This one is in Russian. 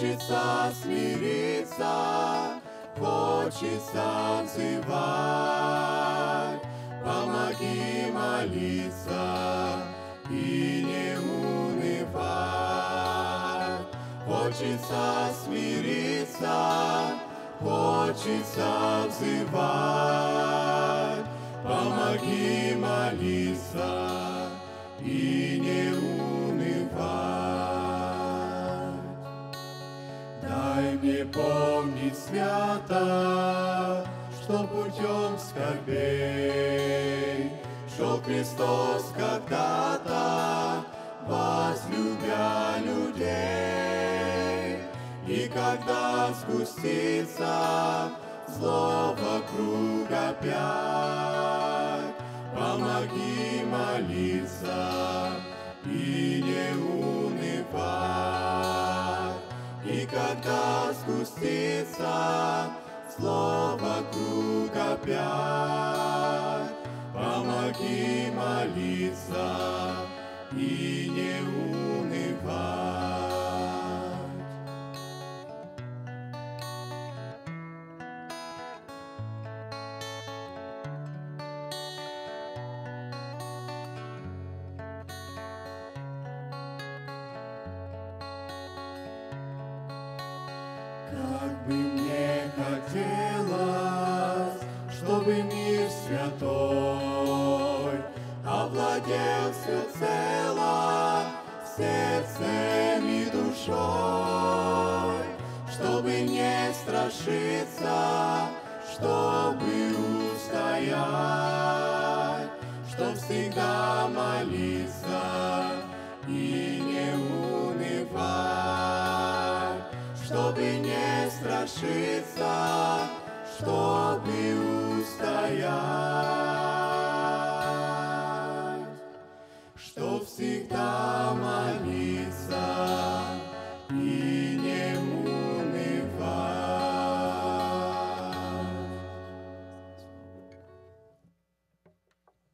Хочется смириться, хочется взывать. Помоги молиться и не унывать. Хочется смириться, хочется взывать. Помоги молиться и не унывать. Дай мне помнить свято, что путем скорбей шел Христос когда-то, возлюбя людей. И когда сгустится зло вокруг опять, помоги молиться и не унывать. И когда сгустится зло вокруг опять, помоги молиться и не унывать. Как бы мне хотелось, чтобы мир святой овладел всецело сердцем и душой, чтобы не страшиться, чтобы устоять, чтоб всегда молиться и не унывать, чтобы не страшиться, чтобы устоять, чтоб всегда